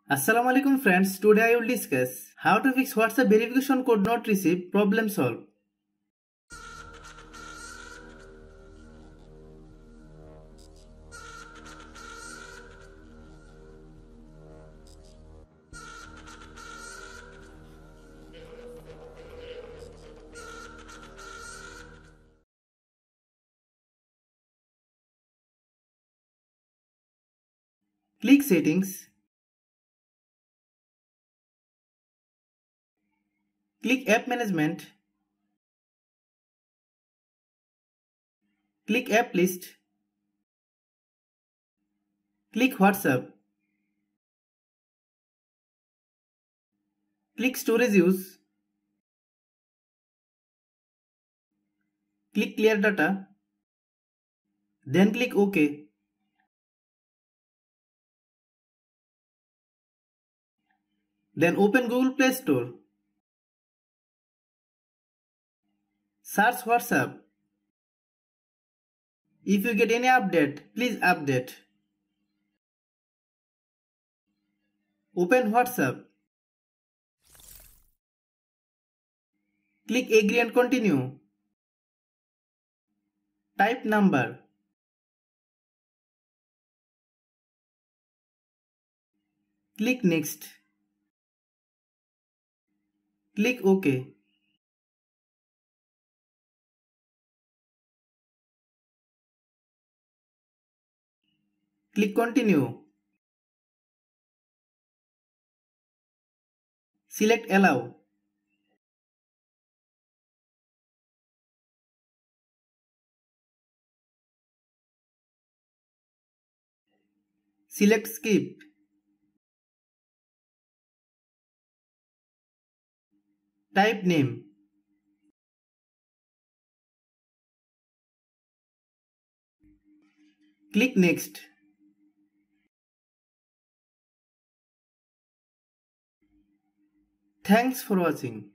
Assalamualaikum friends, today I will discuss how to fix WhatsApp verification code not received problem solved. Click Settings. Click App Management. Click App List. Click WhatsApp. Click Storage Use. Click Clear Data. Then click OK. Then open Google Play Store. Search WhatsApp. If you get any update, please update. Open WhatsApp. Click Agree and Continue. Type number. Click Next. Click OK. Click Continue. Select Allow. Select Skip. Type name. Click Next. Thanks for watching.